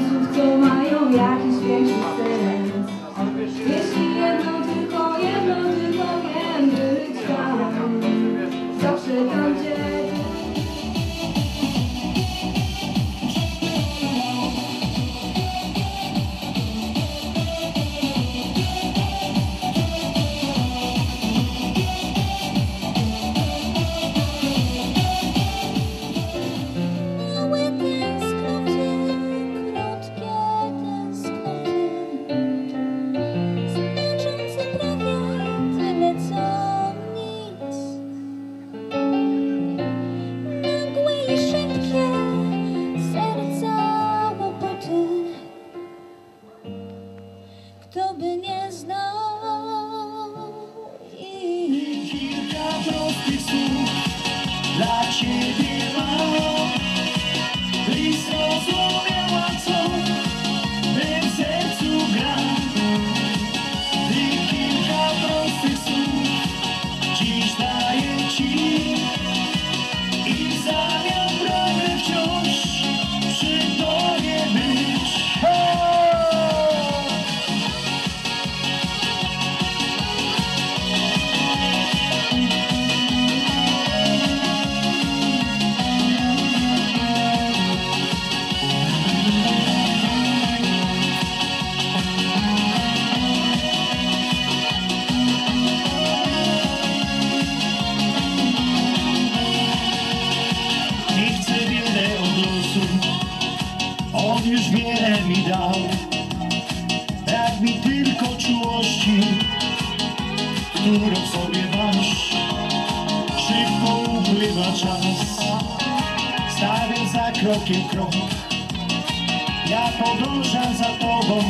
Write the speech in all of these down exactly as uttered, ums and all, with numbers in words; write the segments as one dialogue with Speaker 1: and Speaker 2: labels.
Speaker 1: słów, co mają jakiś większy sens. Jeśli jedno, tylko jedno, tylko wiem, być tam, zawsze tam, gdzie kto by nie znał i
Speaker 2: kilka prostych słów dla ciebie mam, byś zrozumiała, co w mym sercu gra. Tych kilka prostych słów dziś daję ci i w zamian pragnę wciąż przy tobie być. On już wiele mi dał, brak mi tylko czułości, którą w sobie masz. Szybko upływa czas, stawiam za krokiem krok. Ja podążam za tobą,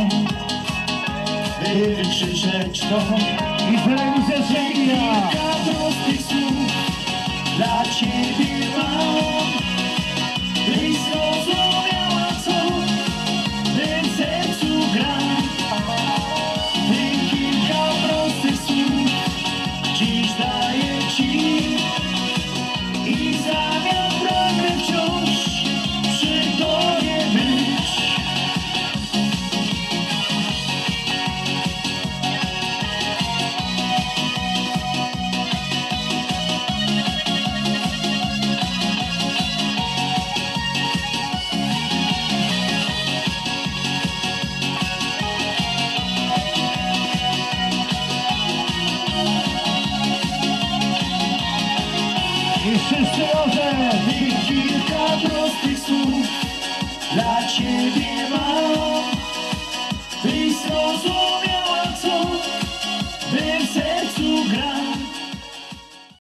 Speaker 2: by wykrzyczeć to.
Speaker 3: I perkusja.
Speaker 2: Kilka prostych słów dla ciebie mam, byś zrozumiała, co w mym sercu gra. Tych kilka prostych słów dziś daję ci i w zamian pragnę wciąż przy tobie być.
Speaker 3: I wszyscy razem!
Speaker 2: Tych kilka prostych słów dla ciebie mam, byś zrozumiał.